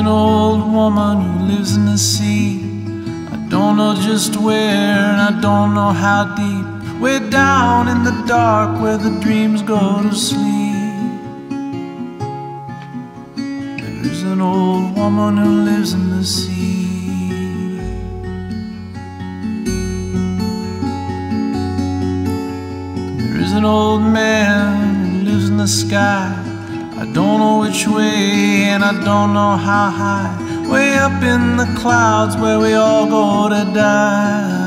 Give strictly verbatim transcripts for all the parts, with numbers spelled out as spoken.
an old woman who lives in the sea. I don't know just where and I don't know how deep. Way down in the dark where the dreams go to sleep. There's an old woman who lives in the sea. There's an old man who lives in the sky. I don't know which way and I don't know how high. Way up in the clouds where we all go to die.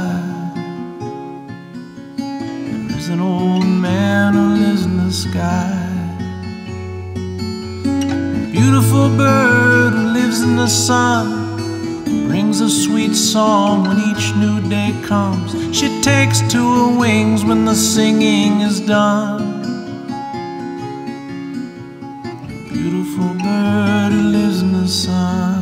There's an old man who lives in the sky. A beautiful bird who lives in the sun brings a sweet song when each new day comes. She takes to her wings when the singing is done. Beautiful bird who lives in the sun.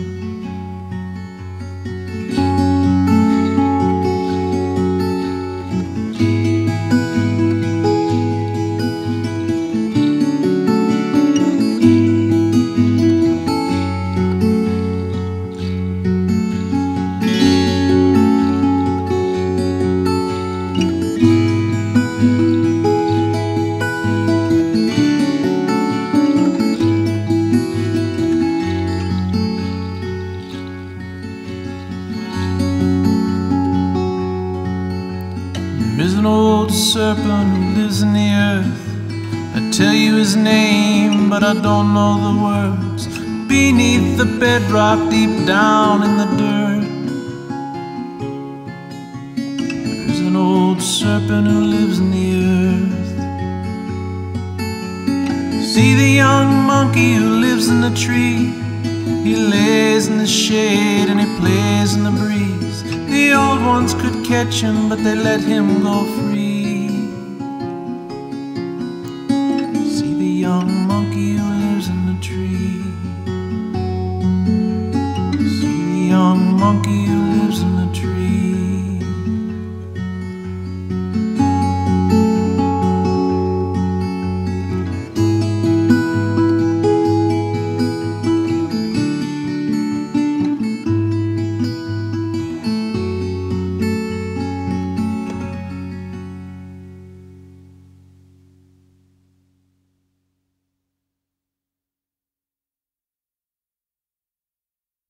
There's an old serpent who lives in the earth. I tell you his name, but I don't know the words. Beneath the bedrock, deep down in the dirt, there's an old serpent who lives in the earth. See the young monkey who lives in the tree. He lays in the shade and he plays in the breeze. The old ones could catch him, but they let him go free.